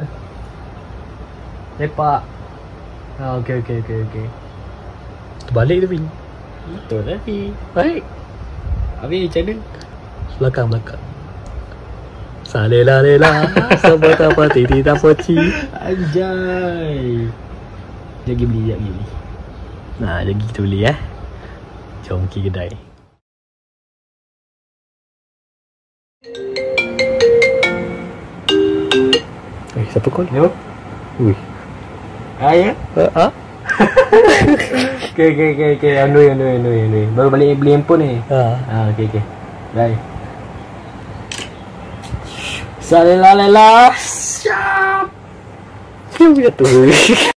Lepak. Okey. Terbalik tapi. Betul tapi. Baik. Habis macam mana? Belakang. Salela sebab apa titi tak poci. Anjay. Jagi beli. Nah, jadi kita beli Jom pergi kedai. Siapa call? Yo. Ui. Ya? Okay. Andoi. Baru balik beli handphone ni. Okay. Bye. Salela. Siap. Siap tu.